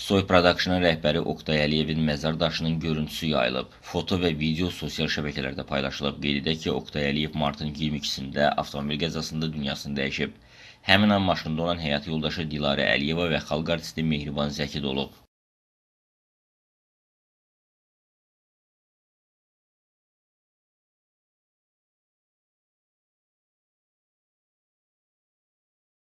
Soy Production'ın rəhbəri Oktay Əliyevin məzar daşının görüntüsü yayılıb. Foto və video sosial şəbəkələrdə paylaşılıb. Qeyd edək ki, Oktay Əliyev martın 22-sində avtomobil qəzasında dünyasını dəyişib. Həmin an maşında olan həyat yoldaşı Dilarə Əliyeva və xalq artisti Mehriban Zəkid olub.